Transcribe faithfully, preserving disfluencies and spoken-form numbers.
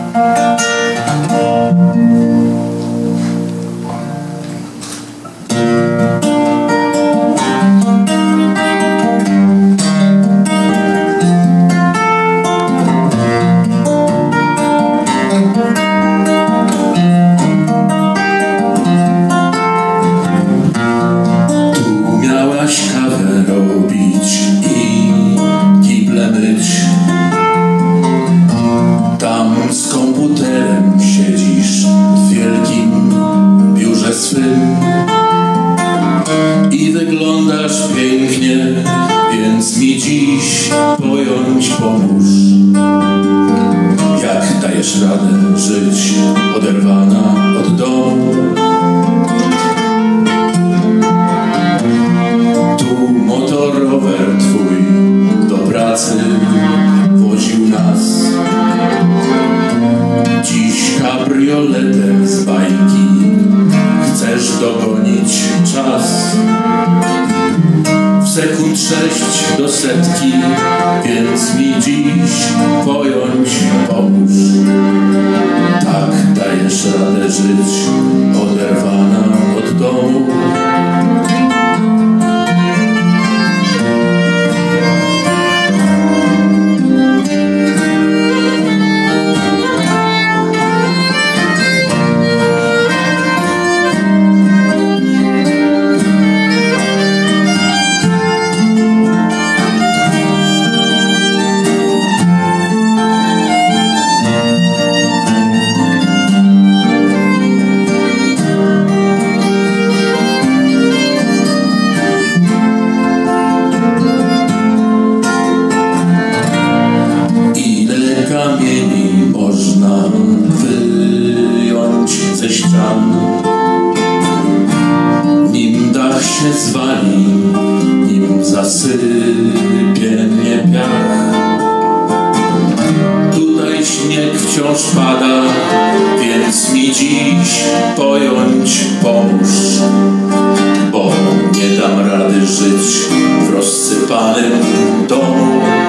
Z komputerem siedzisz w wielkim biurze swym i wyglądasz pięknie, więc mi dziś pojąć pomóż. Jak dajesz radę żyć oderwana od domu? Tu motorower twój do pracy woził nas. Dziś kabrioletem z bajki chcesz dogonić czas. W sekund sześć do setki, więc mi dziś pojąć pomóż. Tak dajesz radę żyć oderwana od domu. Można wyjąć ze ścian, nim dach się zwali, nim zasypie mnie piach. Tutaj śnieg wciąż pada, więc mi dziś pojąć pomóż, bo nie dam rady żyć w rozsypanym domu.